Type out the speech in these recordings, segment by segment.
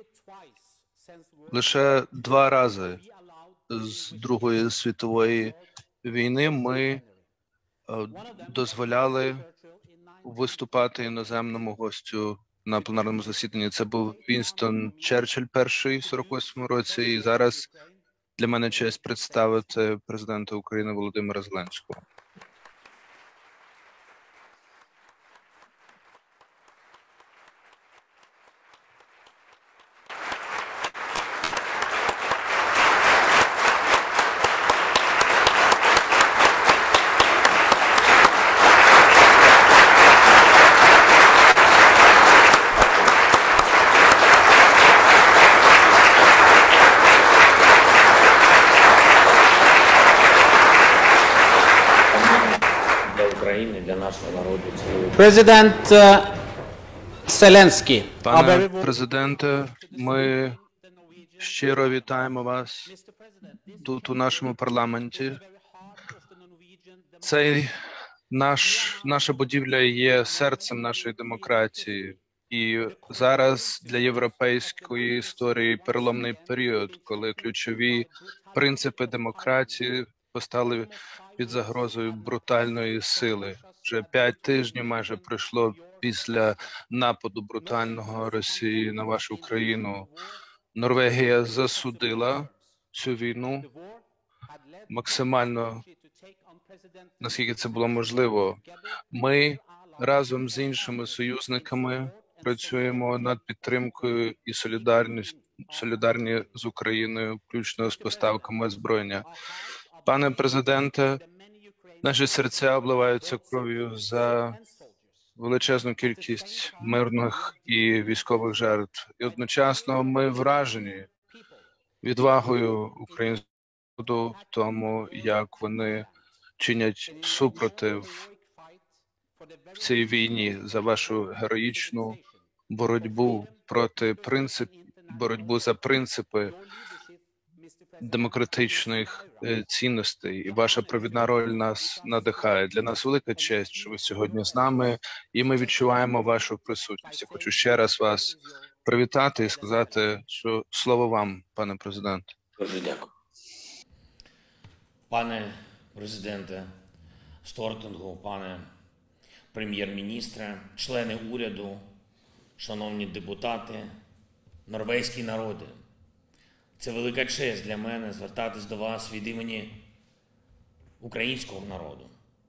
Лише 2 рази з Другої світової війни ми дозволяли виступати іноземному гостю на пленарному засіданні. Це був Вінстон Черчилль перший в 48-му році, і зараз для мене честь представити президента України Володимира Зеленського. Для нашого народу. Президент Зеленський. Пане президенте, ми щиро вітаємо вас тут у нашому парламенті. Наша будівля є серцем нашої демократії. І зараз для європейської історії переломний період, коли ключові принципи демократії постали під загрозою брутальної сили. Вже 5 тижнів майже пройшло після нападу брутального Росії на вашу країну. Норвегія засудила цю війну максимально, наскільки це було можливо. Ми разом з іншими союзниками працюємо над підтримкою і солідарні з Україною, включно з поставками озброєння. Пане президенте, наші серця обливаються кров'ю за величезну кількість мирних і військових жертв. І одночасно ми вражені відвагою українського народу в тому, як вони чинять супротив в цій війні за вашу героїчну боротьбу боротьбу за принципи демократичних цінностей, і ваша провідна роль нас надихає. Для нас велика честь, що ви сьогодні з нами, і ми відчуваємо вашу присутність. Я хочу ще раз вас привітати і сказати, що слово вам, пане президент. Дуже дякую. Пане президенте Столтенберг, пане прем'єр-міністре, члени уряду, шановні депутати, норвезький народи. Це велика честь для мене звертатись до вас від імені українського народу.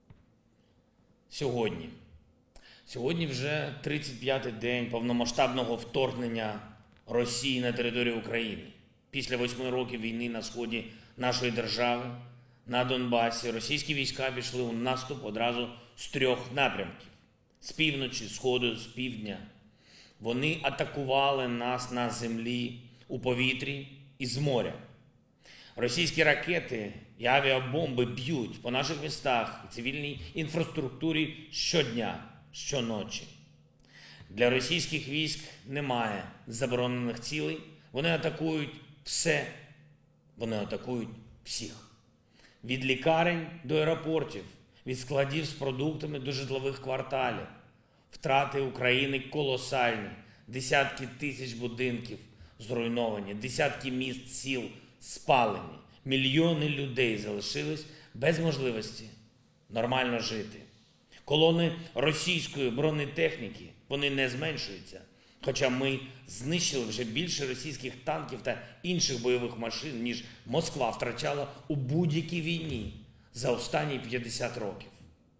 Сьогодні вже 35-й день повномасштабного вторгнення Росії на територію України. Після 8 років війни на сході нашої держави, на Донбасі, російські війська пішли у наступ одразу з 3 напрямків. З півночі, сходу, з півдня. Вони атакували нас на землі, у повітрі і з моря. Російські ракети і авіабомби б'ють по наших містах і цивільній інфраструктурі щодня, щоночі. Для російських військ немає заборонених цілей. Вони атакують все, вони атакують всіх. Від лікарень до аеропортів, від складів з продуктами до житлових кварталів. Втрати України колосальні. Десятки тисяч будинків зруйновані, десятки міст, сіл спалені. Мільйони людей залишились без можливості нормально жити. Колони російської бронетехніки, вони не зменшуються. Хоча ми знищили вже більше російських танків та інших бойових машин, ніж Москва втрачала у будь-якій війні за останні 50 років.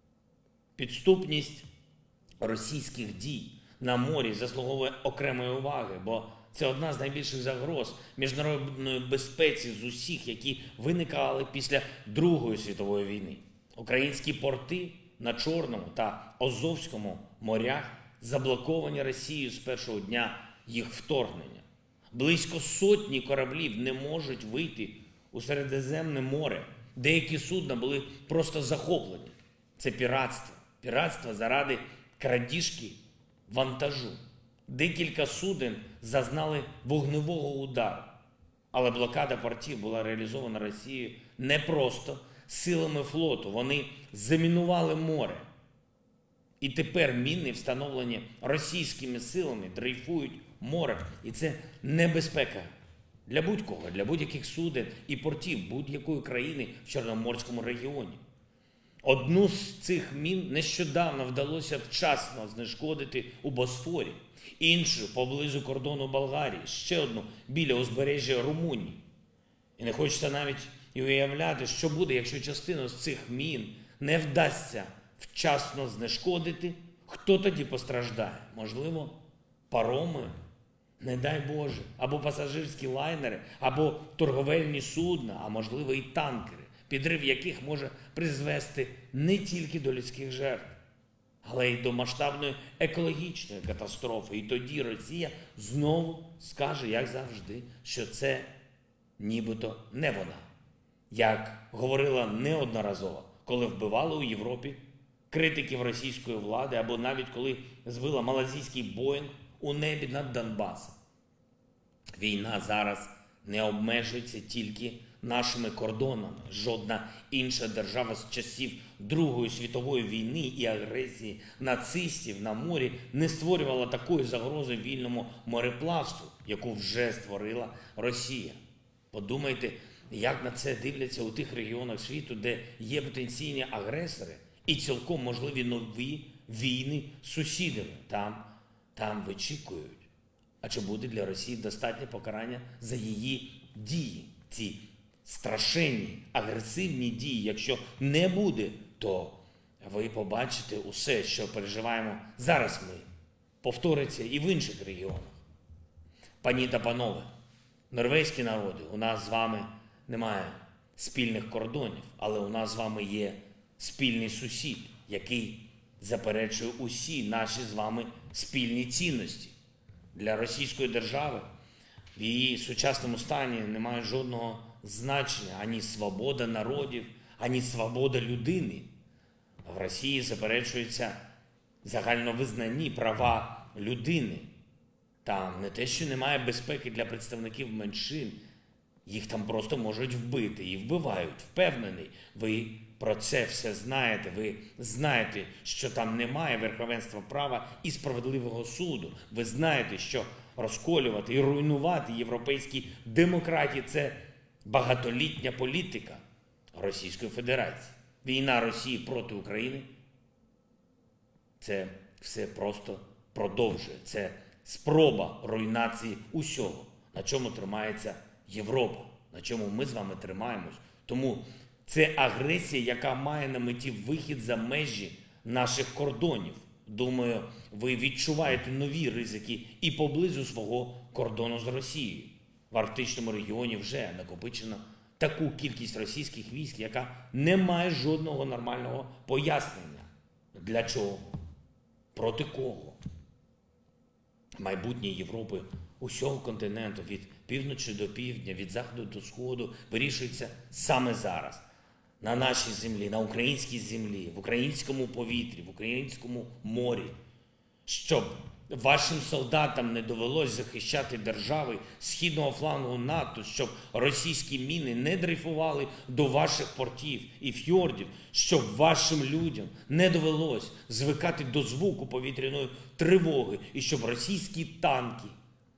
Підступність російських дій на морі заслуговує окремої уваги, бо це одна з найбільших загроз міжнародної безпеці з усіх, які виникали після Другої світової війни. Українські порти на Чорному та Азовському морях заблоковані Росією з першого дня їх вторгнення. Близько 100 кораблів не можуть вийти у Середземне море. Деякі судна були просто захоплені. Це піратство. Піратство заради крадіжки вантажу. Декілька суден зазнали вогневого удару. Але блокада портів була реалізована Росією не просто силами флоту. Вони замінували море. І тепер міни, встановлені російськими силами, дрейфують морем. І це небезпека для будь-кого, для будь-яких суден і портів будь-якої країни в Чорноморському регіоні. Одну з цих мін нещодавно вдалося вчасно знешкодити у Босфорі, іншу поблизу кордону Болгарії, ще одну біля узбережжя Румунії. І не хочеться навіть і уявляти, що буде, якщо частину з цих мін не вдасться вчасно знешкодити. Хто тоді постраждає? Можливо, пароми, не дай Боже, або пасажирські лайнери, або торговельні судна, а можливо і танкери, підрив яких може призвести не тільки до людських жертв, але й до масштабної екологічної катастрофи. І тоді Росія знову скаже, як завжди, що це нібито не вона. Як говорила неодноразово, коли вбивали у Європі критиків російської влади, або навіть коли збила малазійський Боїнг у небі над Донбасом. Війна зараз не обмежується тільки нашими кордонами. Жодна інша держава з часів Другої світової війни і агресії нацистів на морі не створювала такої загрози вільному мореплавству, яку вже створила Росія. Подумайте, як на це дивляться у тих регіонах світу, де є потенційні агресори і цілком можливі нові війни з сусідами. Там вичікують. А чи буде для Росії достатнє покарання за її дії? Ці страшенні, агресивні дії, якщо не буде, то ви побачите усе, що переживаємо зараз ми. Повториться і в інших регіонах. Пані та панове, норвезькі народи, у нас з вами немає спільних кордонів, але у нас з вами є спільний сусід, який заперечує усі наші з вами спільні цінності. Для російської держави в її сучасному стані немає жодного значення ані свобода народів, ані свобода людини. В Росії заперечуються загальновизнані права людини. Там не те, що немає безпеки для представників меншин, їх там просто можуть вбити і вбивають, впевнений. Ви про це все знаєте, ви знаєте, що там немає верховенства права і справедливого суду. Ви знаєте, що розколювати і руйнувати європейські демократії – це багатолітня політика Російської Федерації. Війна Росії проти України – це все просто продовжує. Це спроба руйнації усього, на чому тримається Європа, на чому ми з вами тримаємось. Тому це агресія, яка має на меті вихід за межі наших кордонів. Думаю, ви відчуваєте нові ризики і поблизу свого кордону з Росією. В Арктичному регіоні вже накопичено таку кількість російських військ, яка не має жодного нормального пояснення. Для чого? Проти кого? Майбутнє Європи, усього континенту, від півночі до півдня, від заходу до сходу, вирішується саме зараз. На нашій землі, на українській землі, в українському повітрі, в українському морі. Щоб вашим солдатам не довелось захищати держави східного флангу НАТО, щоб російські міни не дрейфували до ваших портів і фьордів, щоб вашим людям не довелось звикати до звуку повітряної тривоги і щоб російські танки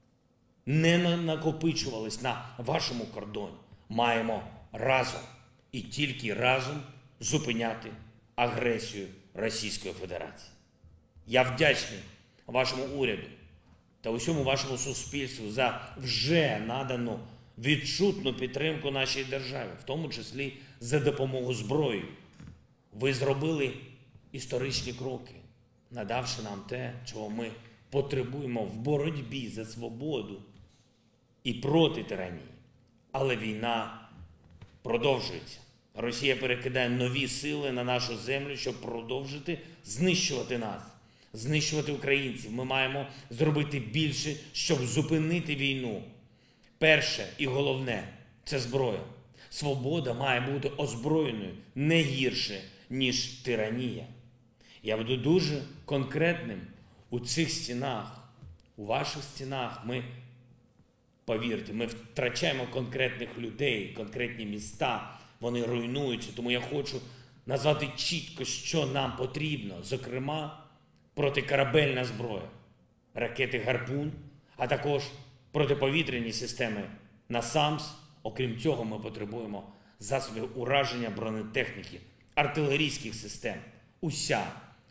не накопичувались на вашому кордоні. Маємо разом і тільки разом зупиняти агресію Російської Федерації. Я вдячний вашому уряду та усьому вашому суспільству за вже надану відчутну підтримку нашій державі, в тому числі за допомогу зброї. Ви зробили історичні кроки, надавши нам те, чого ми потребуємо в боротьбі за свободу і проти тиранії. Але війна продовжується. Росія перекидає нові сили на нашу землю, щоб продовжити знищувати нас, знищувати українців. Ми маємо зробити більше, щоб зупинити війну. Перше і головне – це зброя. Свобода має бути озброєною не гірше, ніж тиранія. Я буду дуже конкретним у цих стінах, у ваших стінах. Повірте, ми втрачаємо конкретних людей, конкретні міста, вони руйнуються. Тому я хочу назвати чітко, що нам потрібно. Зокрема, протикорабельна зброя, ракети «Гарпун», а також протиповітряні системи «Насамс». Окрім цього, ми потребуємо засобів ураження, бронетехніки, артилерійських систем. Уся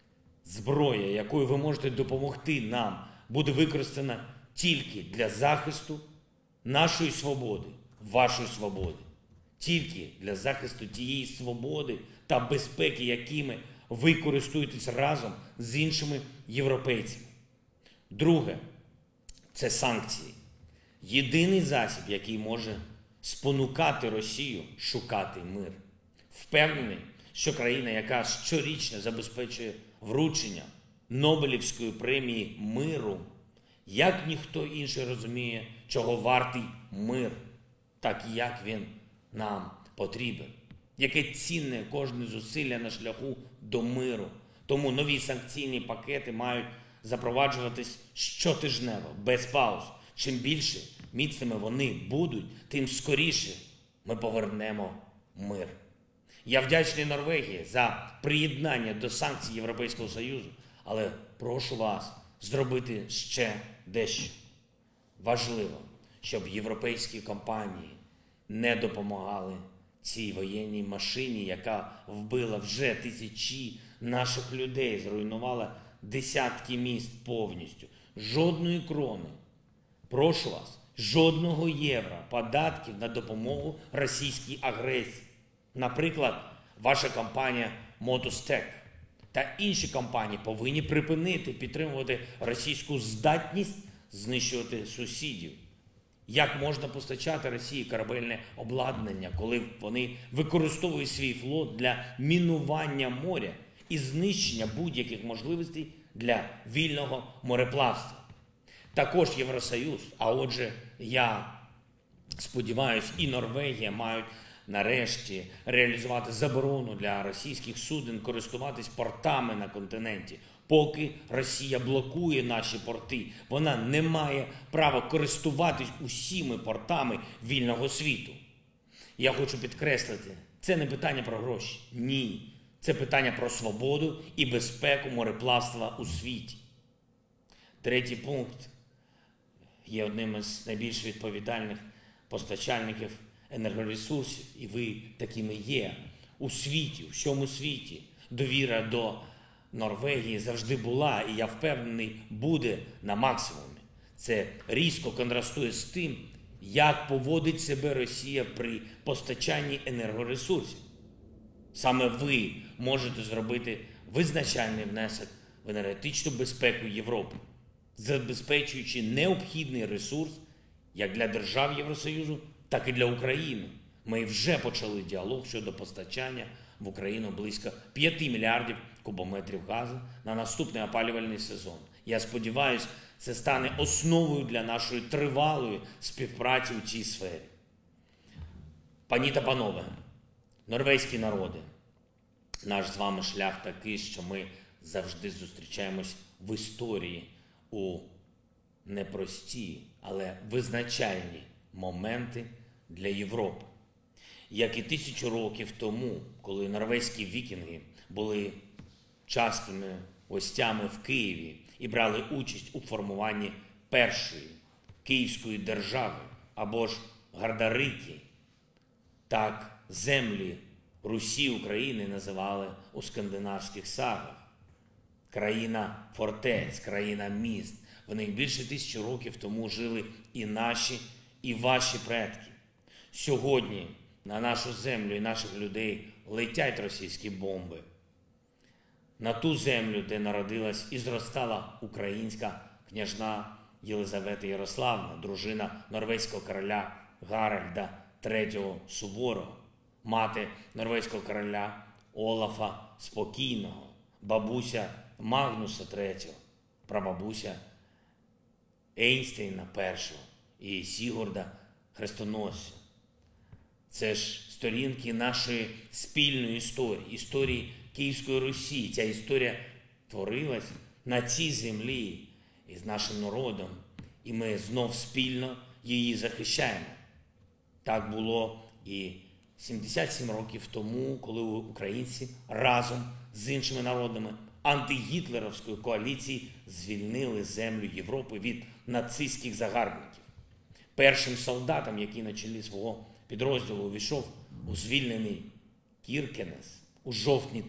зброя, якою ви можете допомогти нам, буде використана тільки для захисту нашої свободи, вашої свободи. Тільки для захисту тієї свободи та безпеки, якими ви користуєтесь разом з іншими європейцями. Друге – це санкції. Єдиний засіб, який може спонукати Росію шукати мир. Впевнений, що країна, яка щорічно забезпечує вручення Нобелівської премії миру, як ніхто інший розуміє, чого вартий мир, так як він нам потрібен. Яке цінне кожне зусилля на шляху до миру. Тому нові санкційні пакети мають запроваджуватись щотижнево, без пауз. Чим більше міцними вони будуть, тим скоріше ми повернемо мир. Я вдячний Норвегії за приєднання до санкцій Європейського Союзу, але прошу вас зробити ще дещо. Важливо, щоб європейські компанії не допомагали цій воєнній машині, яка вбила вже тисячі наших людей, зруйнувала десятки міст повністю. Жодної крони, прошу вас, жодного євро податків на допомогу російській агресії. Наприклад, ваша компанія Мотостек та інші компанії повинні припинити підтримувати російську здатність знищувати сусідів. Як можна постачати Росії корабельне обладнання, коли вони використовують свій флот для мінування моря і знищення будь-яких можливостей для вільного мореплавства? Також Євросоюз, а отже, я сподіваюся, і Норвегія мають нарешті реалізувати заборону для російських суден користуватись портами на континенті. Поки Росія блокує наші порти, вона не має права користуватись усіми портами вільного світу. Я хочу підкреслити, це не питання про гроші. Ні. Це питання про свободу і безпеку мореплавства у світі. Третій пункт є одним із найбільш відповідальних постачальників енергоресурсів, і ви такими є у світі, у всьому світі. Довіра до Норвегії завжди була, і я впевнений, буде на максимумі. Це різко контрастує з тим, як поводить себе Росія при постачанні енергоресурсів. Саме ви можете зробити визначальний внесок в енергетичну безпеку Європи, забезпечуючи необхідний ресурс як для держав Євросоюзу, так і для України. Ми вже почали діалог щодо постачання в Україну близько 5 мільярдів кубометрів газу на наступний опалювальний сезон. Я сподіваюся, це стане основою для нашої тривалої співпраці у цій сфері. Пані та панове, норвезькі народи, наш з вами шлях такий, що ми завжди зустрічаємось в історії у непрості, але визначальні моменти для Європи. Як і 1000 років тому, коли норвезькі вікінги були частими гостями в Києві і брали участь у формуванні першої Київської держави, або ж Гардарики, так землі Русі України називали у скандинавських сагах. Країна фортець, країна міст. В них більше 1000 років тому жили і наші, і ваші предки. Сьогодні на нашу землю і наших людей летять російські бомби. На ту землю, де народилась і зростала українська княжна Єлизавета Ярославна, дружина норвезького короля Гаральда III Суворого, мати норвезького короля Олафа Спокійного, бабуся Магнуса III, прабабуся Ейнстейна І і Сігурда Хрестоносця. Це ж сторінки нашої спільної історії, історії Київської Русі. Ця історія творилась на цій землі із нашим народом, і ми знов спільно її захищаємо. Так було і 77 років тому, коли українці разом з іншими народами антигітлерівської коаліції звільнили землю Європи від нацистських загарбників. Першим солдатом, який на чолі свого підрозділу увійшов у звільнений Кіркенес у жовтні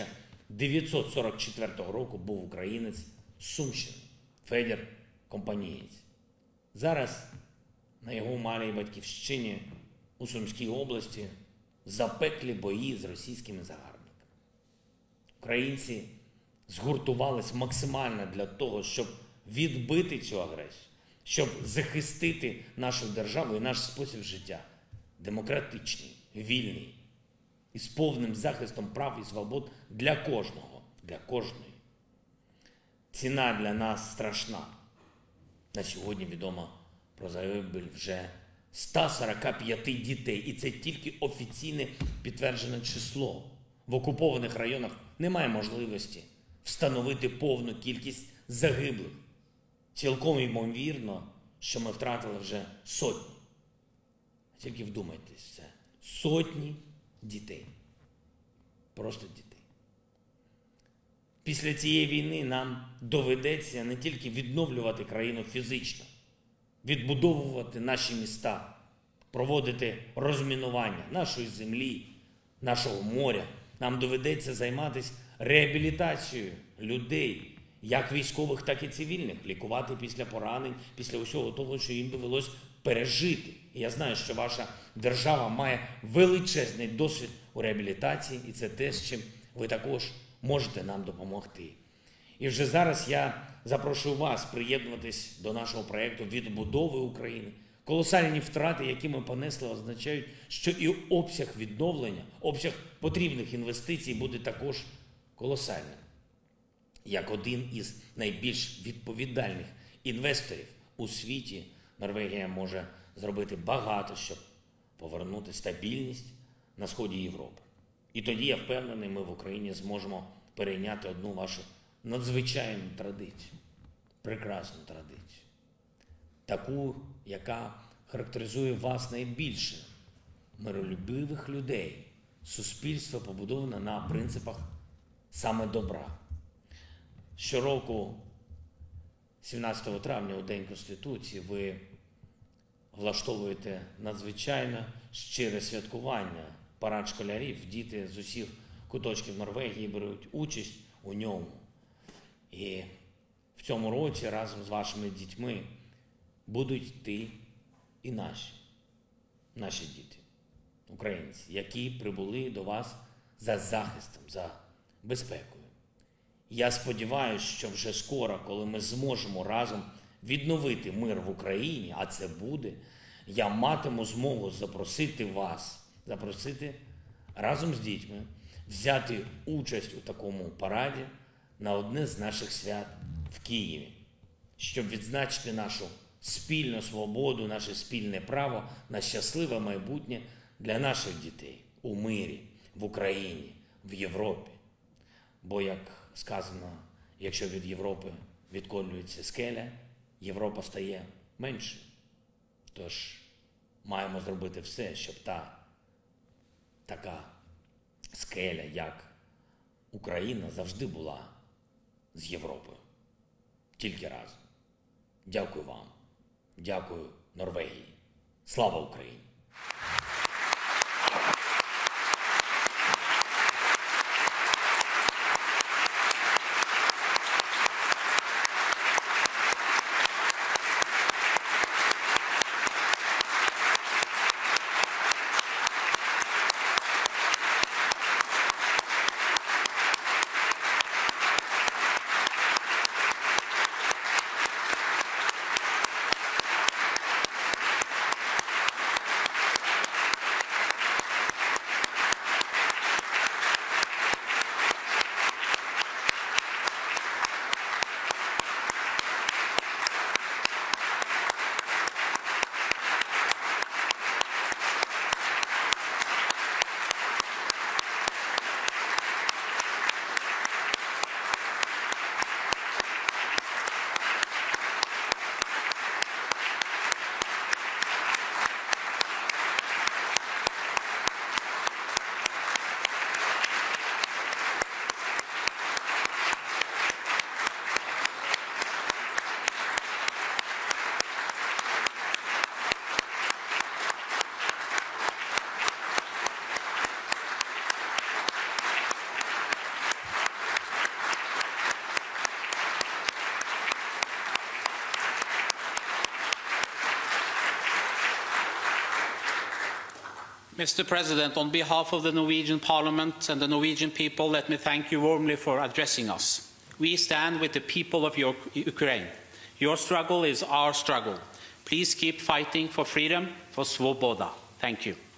1944 року, був українець з Сумщини Федір Компанієць. Зараз на його малій батьківщині у Сумській області запеклі бої з російськими загарбниками. Українці згуртувались максимально для того, щоб відбити цю агресію, щоб захистити нашу державу і наш спосіб життя. Демократичний, вільний і з повним захистом прав і свобод для кожного, для кожної. Ціна для нас страшна. На сьогодні відомо про загибель вже 145 дітей. І це тільки офіційне підтверджене число. В окупованих районах немає можливості встановити повну кількість загиблих. Цілком ймовірно, що ми втратили вже сотні. Тільки вдумайтесь в це. Сотні дітей. Просто дітей. Після цієї війни нам доведеться не тільки відновлювати країну фізично, відбудовувати наші міста, проводити розмінування нашої землі, нашого моря. Нам доведеться займатися реабілітацією людей, як військових, так і цивільних, лікувати після поранень, після усього того, що їм довелось пережити. І я знаю, що ваша держава має величезний досвід у реабілітації, і це те, з чим ви також можете нам допомогти. І вже зараз я запрошую вас приєднуватись до нашого проєкту відбудови України. Колосальні втрати, які ми понесли, означають, що і обсяг відновлення, обсяг потрібних інвестицій буде також колосальним. Як один із найбільш відповідальних інвесторів у світі, Норвегія може зробити багато, щоб повернути стабільність на сході Європи. І тоді, я впевнений, ми в Україні зможемо перейняти одну вашу надзвичайну традицію, прекрасну традицію. Таку, яка характеризує вас найбільше – миролюбивих людей. Суспільство побудоване на принципах саме добра. Щороку, 17 травня, у День Конституції, ви влаштовуєте надзвичайно щире святкування, парад школярів. Діти з усіх куточків Норвегії беруть участь у ньому. І в цьому році разом з вашими дітьми будуть йти і наші діти, українці, які прибули до вас за захистом, за безпекою. Я сподіваюся, що вже скоро, коли ми зможемо разом відновити мир в Україні, а це буде, я матиму змогу запросити вас, разом з дітьми взяти участь у такому параді на одне з наших свят в Києві, щоб відзначити нашу спільну свободу, наше спільне право на щасливе майбутнє для наших дітей у мирі, в Україні, в Європі. Бо, як сказано, якщо від Європи відколюється скеля, Європа стає меншою. Тож маємо зробити все, щоб така скеля, як Україна, завжди була з Європою. Тільки разом. Дякую вам. Дякую Норвегії. Слава Україні! Mr. President, on behalf of the Norwegian Parliament and the Norwegian people, let me thank you warmly for addressing us. We stand with the people of Ukraine. Your struggle is our struggle. Please keep fighting for freedom, for svoboda. Thank you.